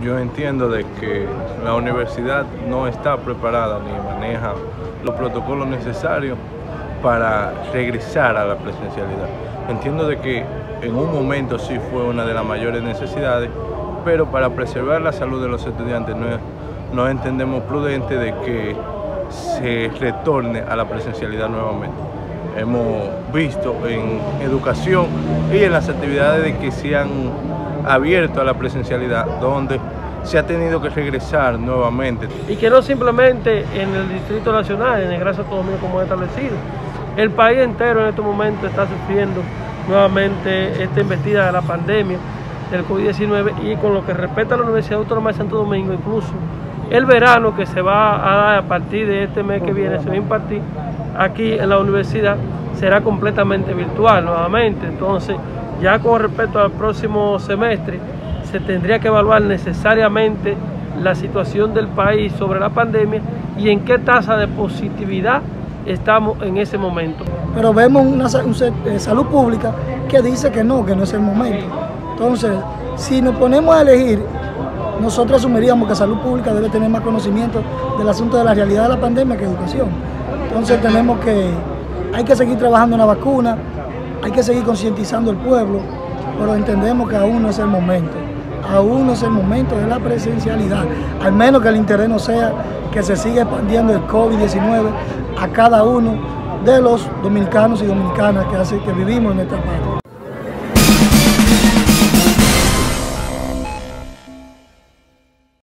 Yo entiendo de que la universidad no está preparada ni maneja los protocolos necesarios para regresar a la presencialidad. Entiendo de que en un momento sí fue una de las mayores necesidades, pero para preservar la salud de los estudiantes no entendemos prudente de que se retorne a la presencialidad nuevamente. Hemos visto en educación y en las actividades de que se han abierto a la presencialidad, donde se ha tenido que regresar nuevamente. Y que no simplemente en el Distrito Nacional, en el Gran Santo Domingo como establecido. El país entero en estos momentos está sufriendo nuevamente esta embestida de la pandemia del COVID-19, y con lo que respecta a la Universidad Autónoma de Santo Domingo, incluso el verano que se va a dar a partir de este mes que viene, se va a impartir aquí en la universidad, será completamente virtual nuevamente. Entonces, ya con respecto al próximo semestre, se tendría que evaluar necesariamente la situación del país sobre la pandemia y en qué tasa de positividad estamos en ese momento. Pero vemos una salud pública que dice que no es el momento. Entonces, si nos ponemos a elegir, nosotros asumiríamos que salud pública debe tener más conocimiento del asunto de la realidad de la pandemia que educación. Entonces hay que seguir trabajando en la vacuna, hay que seguir concientizando al pueblo, pero entendemos que aún no es el momento. Aún no es el momento de la presencialidad, al menos que el interés no sea que se siga expandiendo el COVID-19 a cada uno de los dominicanos y dominicanas que vivimos en esta parte.